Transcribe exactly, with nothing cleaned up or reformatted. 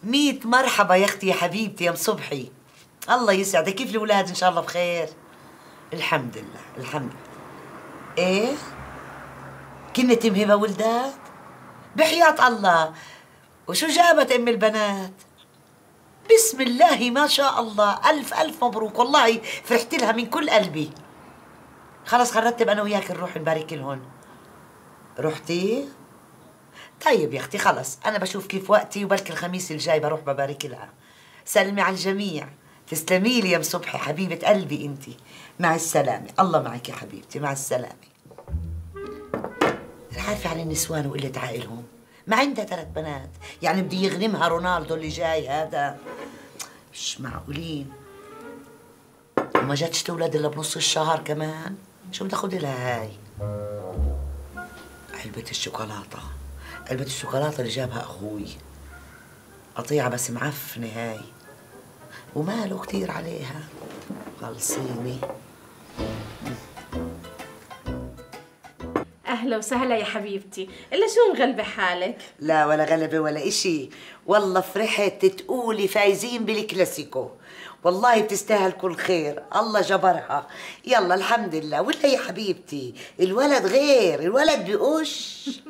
مية مرحبا يا اختي يا حبيبتي يا ام صبحي. الله يسعدك، كيف الاولاد؟ ان شاء الله بخير. الحمد لله الحمد لله. ايه كنت مهبه ولدات؟ بحياة الله. وشو جابت ام البنات؟ بسم الله ما شاء الله، الف الف مبروك، والله فرحت لها من كل قلبي. خلص خرتب انا وياك نروح نبارك لهم. رحتي؟ طيب يا اختي خلص، انا بشوف كيف وقتي وبلكي الخميس الجاي بروح ببارك لها. سلمي على الجميع. تسلمي لي يا ام صبحي حبيبه قلبي انت. مع السلامه، الله معك يا حبيبتي، مع السلامه. عارفه على النسوان وقله عقلهم، ما عندها ثلاث بنات، يعني بده يغنمها رونالدو اللي جاي هذا. مش معقولين. وما جاتش تولد الا بنص الشهر كمان. شو بدي اخذ لها هاي؟ علبة الشوكولاتة، علبة الشوكولاتة اللي جابها أخوي. قطيعة بس معفنة هاي، وماله كتير عليها. خلصيني. أهلا وسهلا يا حبيبتي، إلا شو مغلبة حالك؟ لا ولا غلبة ولا إشي، والله فرحت تقولي فايزين بالكلاسيكو، والله بتستاهل كل خير، الله جبرها. يلا الحمد لله. ولا يا حبيبتي الولد غير، الولد بقش.